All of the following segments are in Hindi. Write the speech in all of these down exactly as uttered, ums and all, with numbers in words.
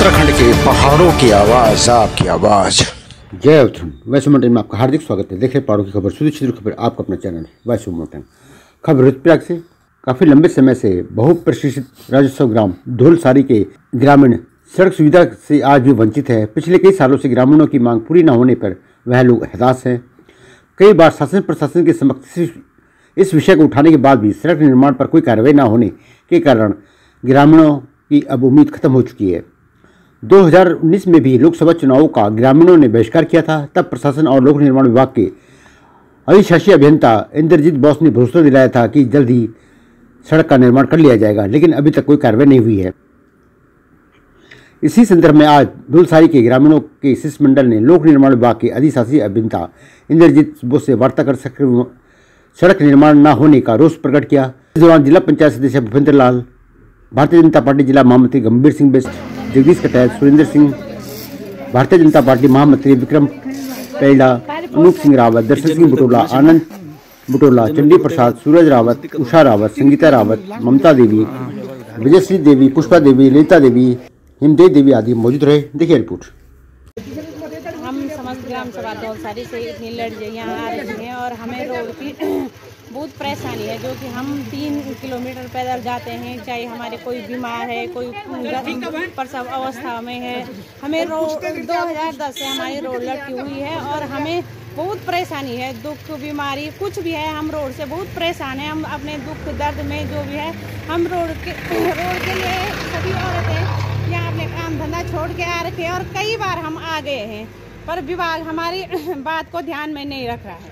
उत्तराखंड के पहाड़ों की आवाज, आपकी आवाज। जय उत्तराखंड। वैष्णो माउंटेन में आपका हार्दिक स्वागत है। देख रहे पहाड़ों की खबर, सुदूर खबर, आपका अपना चैनल वैष्णो माउंटेन। खबर रुद्रप्रयाग से। काफी लंबे समय से बहुप्रशिक्षित राजस्व ग्राम धौलसारी के ग्रामीण सड़क सुविधा से आज भी वंचित है। पिछले कई सालों से ग्रामीणों की मांग पूरी न होने पर वह लोग हताश हैं। कई बार शासन प्रशासन के समक्ष इस विषय को उठाने के बाद भी सड़क निर्माण पर कोई कार्रवाई न होने के कारण ग्रामीणों की अब उम्मीद खत्म हो चुकी है। दो हज़ार उन्नीस में भी लोकसभा चुनावों का ग्रामीणों ने बहिष्कार किया था। तब प्रशासन और लोक निर्माण विभाग के अधिशासी अभियंता इंद्रजीत बोस ने भरोसा दिलाया था कि जल्द ही सड़क का निर्माण कर लिया जाएगा, लेकिन अभी तक कोई कार्रवाई नहीं हुई है। इसी संदर्भ में आज धौलसारी के ग्रामीणों के शिष्टमंडल ने लोक निर्माण विभाग के अधिशासी अभियंता इंद्रजीत बोस से वार्ता कर सड़क निर्माण न होने का रोष प्रकट किया। इस दौरान जिला पंचायत सदस्य भूपेंद्र लाल, भारतीय जनता पार्टी जिला महामंत्री गंभीर सिंह बेस्ट, जगदीश कटैत, सुरेंद्र सिंह, भारतीय जनता पार्टी महामंत्री विक्रम पेल्डा, अनूप सिंह रावत, दर्शन सिंह बुटोला, आनंद बुटोला, चंडी प्रसाद, सूरज रावत, उषा रावत, संगीता रावत, ममता देवी, विजयश्री देवी, पुष्पा देवी, ललिता देवी, हिमदेव देवी आदि मौजूद रहे। देखिए रिपोर्ट। हम समस्त ग्राम सभा धौलसारी से इतनी लड़के यहाँ आ रही हैं और हमें रोड की बहुत परेशानी है, जो कि हम तीन किलोमीटर पैदल जाते हैं, चाहे हमारे कोई बीमार है, कोई प्रसव अवस्था में है। हमें रोड दो हज़ार दस से हमारी रोड लटकी हुई है और हमें बहुत परेशानी है। दुख बीमारी कुछ भी है, हम रोड से बहुत परेशान हैं। हम अपने दुख दर्द में जो भी है, हम रोड के रोड के लिए सभी औरतें यहाँ अपने काम धंधा छोड़ के आ रखे हैं और कई बार हम आ गए हैं, पर विभाग हमारी बात को ध्यान में नहीं रख रहा है।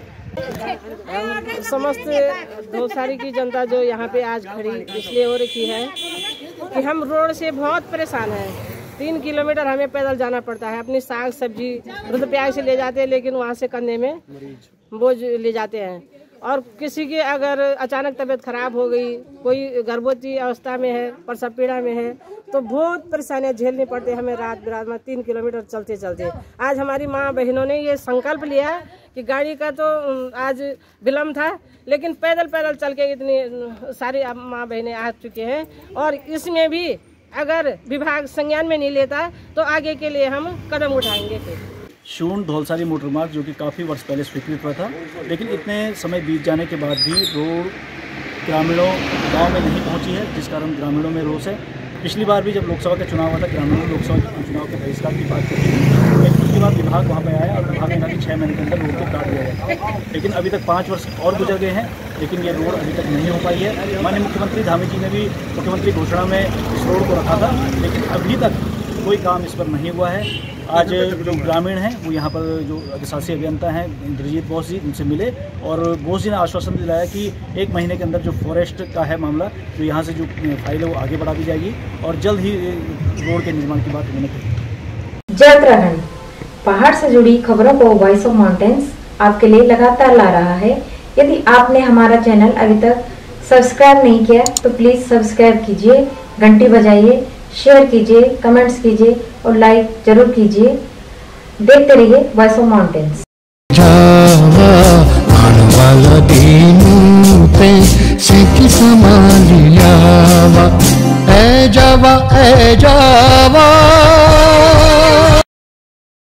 समस्त धौलसारी की जनता जो यहाँ पे आज खड़ी इसलिए हो रखी है कि हम रोड से बहुत परेशान हैं। तीन किलोमीटर हमें पैदल जाना पड़ता है। अपनी साग सब्जी रुद्रप्रयाग से ले जाते हैं, लेकिन वहाँ से कंधे में बोझ ले जाते हैं। और किसी की अगर अचानक तबीयत खराब हो गई, कोई गर्भवती अवस्था में है, प्रसव पीड़ा में है, तो बहुत परेशानियां झेलनी पड़ती है हमें रात बिरात में तीन किलोमीटर चलते चलते। आज हमारी माँ बहनों ने ये संकल्प लिया कि गाड़ी का तो आज विलम्ब था, लेकिन पैदल पैदल चल के इतनी सारी माँ बहनें आ चुके हैं। और इसमें भी अगर विभाग संज्ञान में नहीं लेता तो आगे के लिए हम कदम उठाएंगे। शून धौलसारी मोटर मार्ग जो कि काफ़ी वर्ष पहले स्वीकृत हुआ था, लेकिन इतने समय बीत जाने के बाद भी रोड ग्रामीणों गांव में नहीं पहुंची है, जिस कारण ग्रामीणों में रोष है। पिछली बार भी जब लोकसभा का चुनाव हुआ था, ग्रामीणों लोकसभा चुनाव के बहिष्कार की बात करी, लेकिन उसके बाद विभाग वहाँ पर आया और विभाग ने कहा कि छः महीने के अंदर रोड को काट दिया जाएगा। लेकिन अभी तक पाँच वर्ष और गुजर गए हैं, लेकिन ये रोड अभी तक नहीं हो पाई है। माननीय मुख्यमंत्री धामी जी ने भी मुख्यमंत्री घोषणा में इस रोड को रखा था, लेकिन अभी तक कोई काम इस पर नहीं हुआ है। आज जो ग्रामीण हैं वो यहाँ पर जो अधिशासी अभियंता हैं इंद्रजीत बोस जी, उनसे मिले और बोस जी ने आश्वासन दिलाया कि एक महीने के अंदर जो फॉरेस्ट का है मामला, जो यहाँ से जो फाइल है वो आगे बढ़ा दी जाएगी और जल्द ही रोड के निर्माण की बात उन्होंने कही। जय उत्तराखंड। पहाड़ से जुड़ी खबरों को वॉइस ऑफ माउंटेन्स आपके लिए लगातार ला रहा है। यदि आपने हमारा चैनल अभी तक सब्सक्राइब नहीं किया तो प्लीज सब्सक्राइब कीजिए, घंटी बजाइए, शेयर कीजिए, कमेंट्स कीजिए और लाइक जरूर कीजिए। देखते रहिए वॉइस ऑफ माउंटेन्स। जावा आने वाला दिन पे से संभालियावा, ए जावा ए जावा।